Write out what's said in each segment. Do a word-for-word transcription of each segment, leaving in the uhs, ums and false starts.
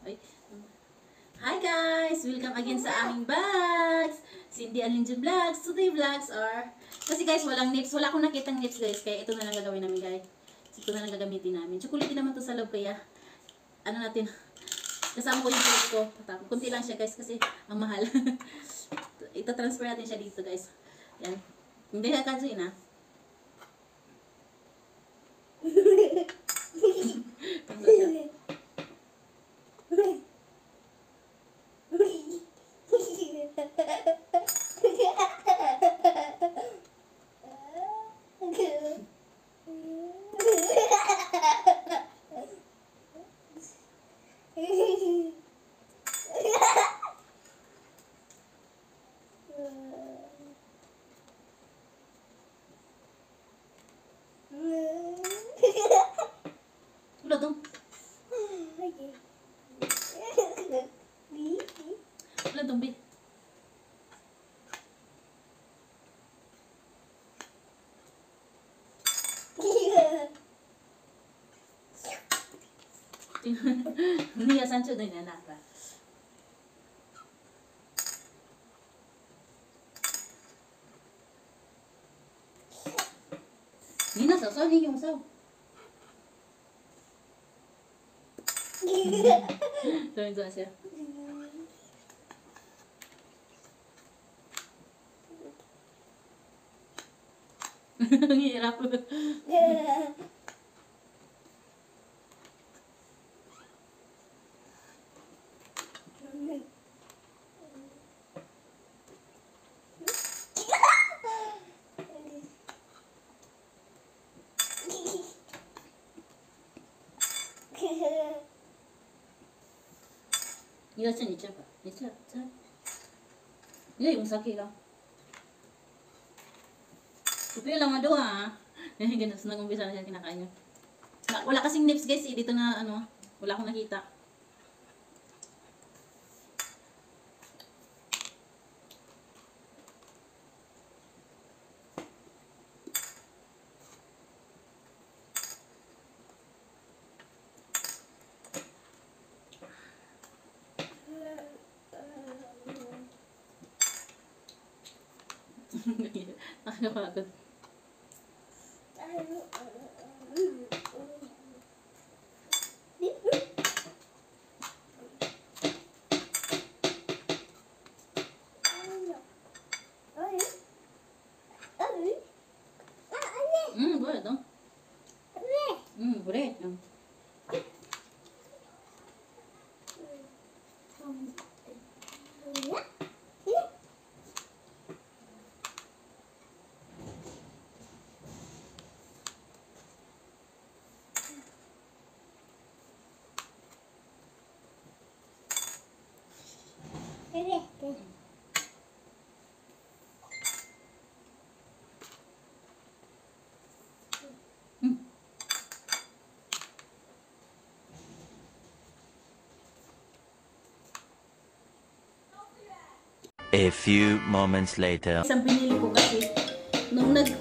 Ay. Hi guys! Welcome again sa aming vlogs! Cindy Alinjon Vlogs. Today vlogs are... Kasi guys, walang nips. Wala akong nakitang nips guys. Kaya ito na lang gagawin namin guys. Ito na lang gagamitin namin. Chocolate naman to sa loob kaya... Ano natin... Kasama ko yung chocolate ko. Tapos, kunti lang siya guys kasi ang mahal. Ito-transfer natin siya dito guys. Yan. Hindi kakadyoin ha. Pagod siya. Udah dong. Udah dong, Bi. Nia Sancho din yan nata. Nina sasaw, ni yung saw. Tuwan-tuwan siya. Ang hirap. 이거 전 있죠? 있죠? 자. 이거 yung saki lang. Kupil lang mo ha. Eh, ganun. So, nag-umpisa na siya kinakain niya. Wala kasing nips guys eh. Dito na ano. Wala akong nakita. Nakakapagod. Hmm, boleh dong. Hmm, boleh. Hmm. A few moments later. Isang pinili ko kasi nung nag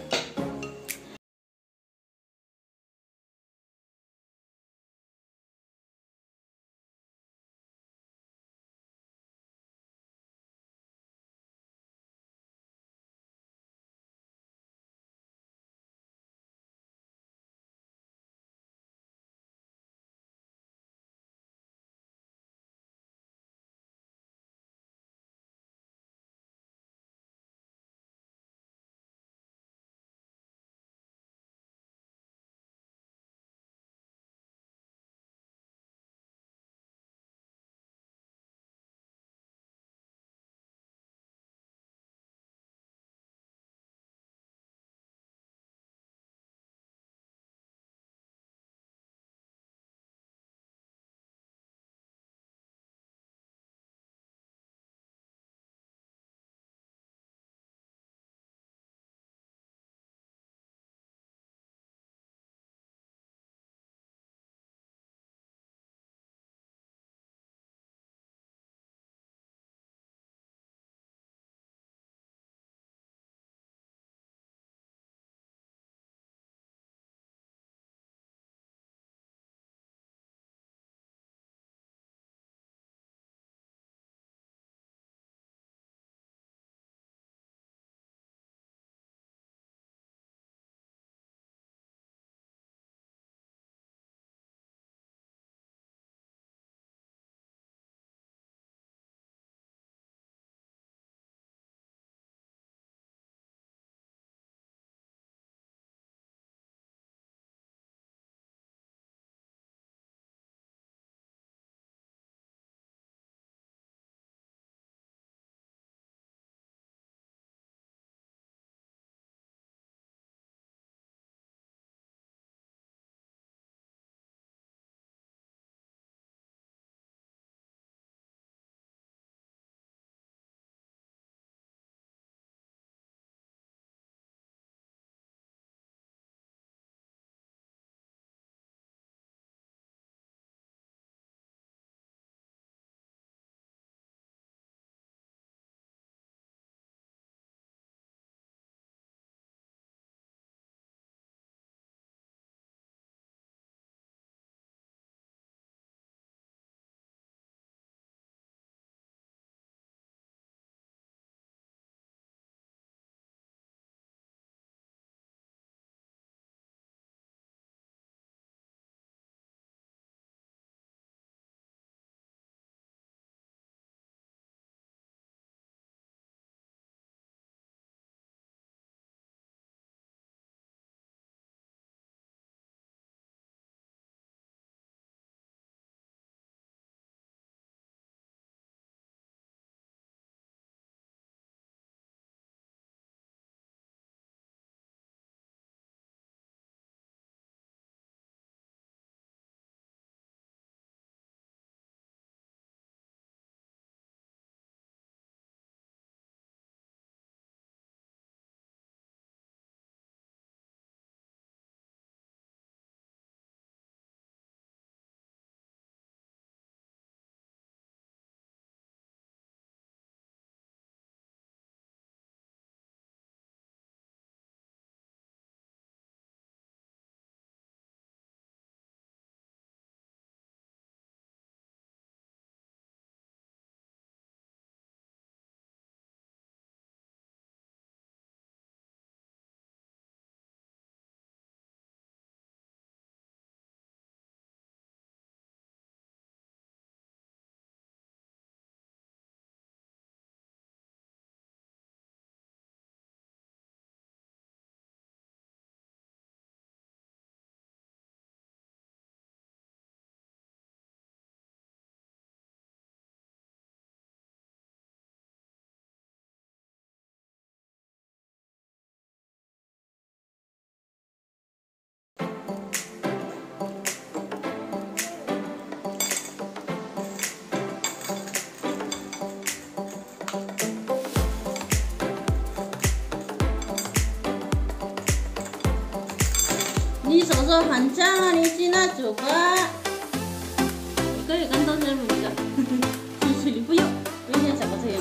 있어서 한참이 지나쳐가. 이걸 간단 질문이다. 진실이 부여. 왜냐 잡아서요.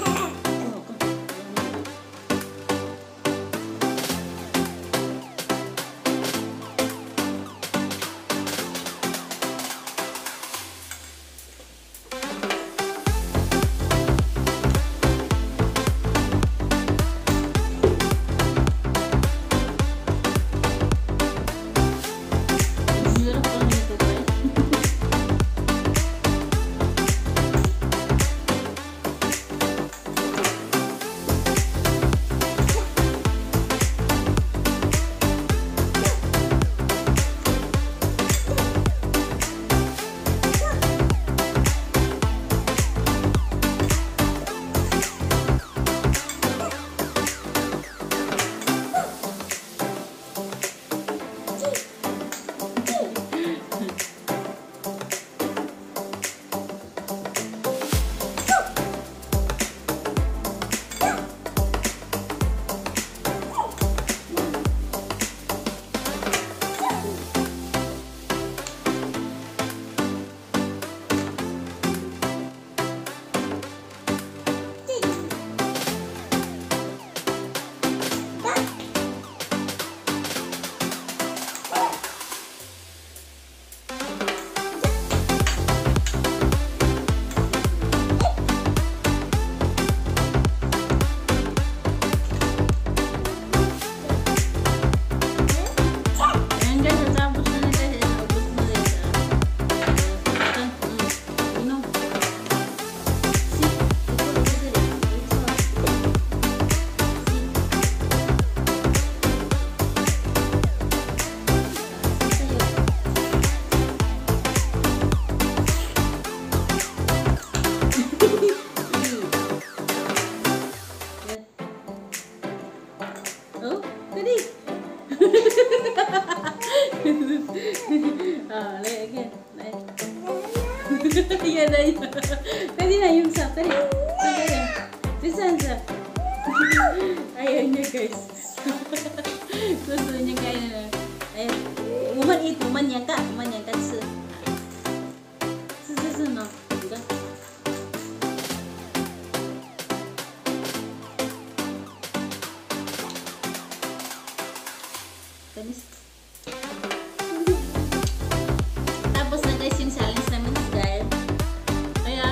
Ah, lay again. Lay. Yan na yun. Pwede na yung sa. Tari. Tari. Tisan sa. Ayaw niya guys. Gusto niya kaya na. Ayaw. Uman ito. Uman yan ka. Uman yan ka. Sa. Sa sa sa no. Diba? Tamis. Tapos na guys yung challenge namin guys. Kaya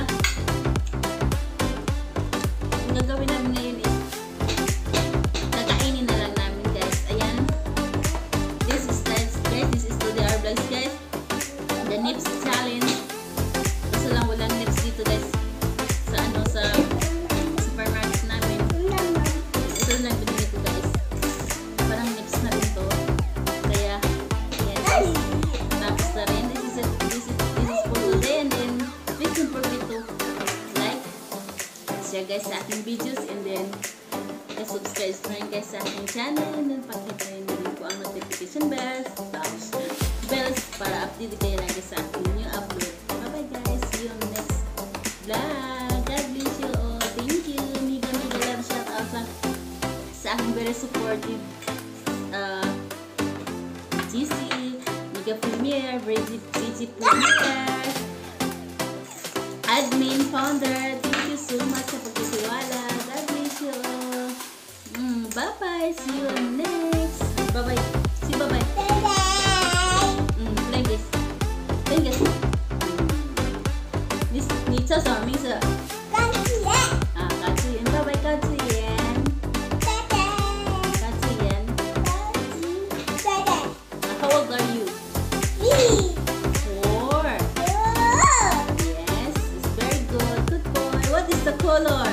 ang gagawin namin ngayon is kakainin na lang namin guys. Ayan. This is guys, guys. This is today our vlogs guys. The nips challenge. Kasi lang walang nips dito guys. Sa ano sa supermarket namin. Ito lang binili ko guys. Parang nips na rin to. Kaya ayan guys. Tapos na rin. This is it. This is this is for today. And then please don't forget to like, share guys sa aking videos, and then subscribe na rin guys sa aking channel, and then pakita rin din po ang notification bells, bells, bells para update kayo lagi sa aking new upload. Bye bye guys. See you on the next vlog. God bless you all. Thank you. Mega mega love shout out sa sa aking very supportive uh, G C, Mega Premier, Brady G C Premier, admin, founder. Thank you so much sa pagtitiwala. God bless you all. Mm, bye bye. See you on next. Bye bye. See bye bye. Mm, Lengis. Lengis. This Nita sa Misa. Ah, Katsuyen. Bye bye Katsuyen. Katsuyen. How old are you? Four. Yes, it's very good. Good boy. What is the color?